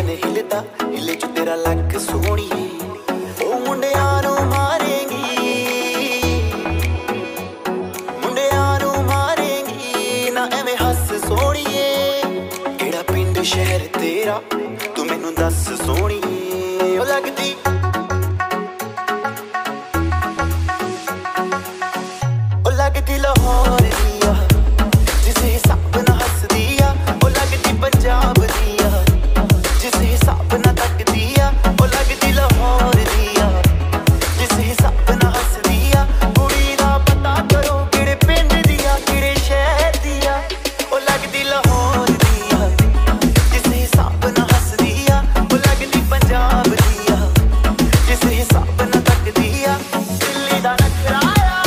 मन हिलदा हिले च तेरा लक सोहणीए ओ मुंडियां नू मारेंगी ना एवें हस सोहणीए केड़ा पिंड शहर तेरा तू मैनू दस सोहणीए ओ लगदी लाहौर दिया जिस हिसाब ना हस दिया ओ लगदी पंजाब दिया जिस हिसाब ना तक दिया ओ लगदी लाहौर दिया जिस हिसाब ना हस दिया कुड़ी दा पता करो किहड़े पिंड दिया किहड़े शहर दिया ओ लगदी लाहौर दिया जिस हिसाब ना हस दिया ओ लगदी पंजाब दिया जिस हिसाब ना तक दिया दिल्ली दा नखरा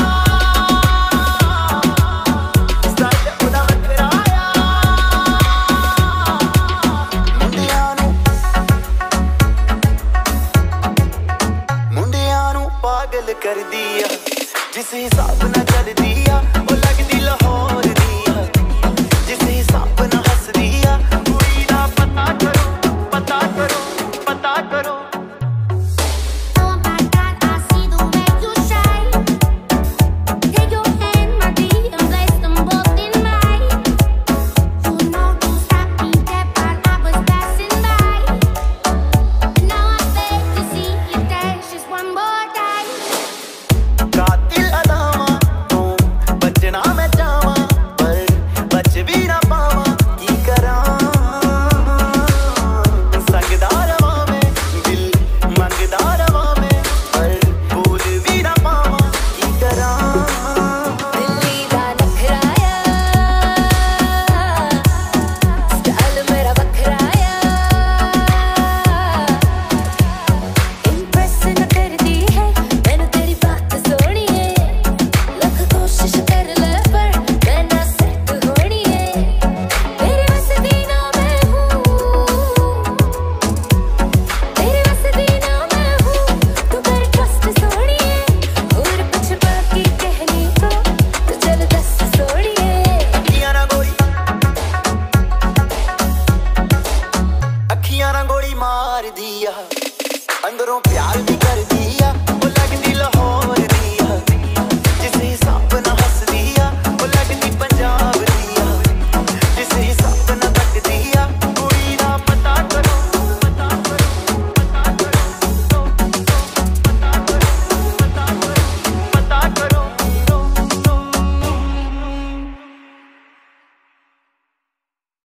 पागल कर दिया जिस हिसाब ना चल दिया ओ लगदी लाहौर दिया जिस हिसाब ना हस दिया कुड़ी दा पता करो पता करो पता करो गोली मार दिया अंदरों प्यार भी कर दिया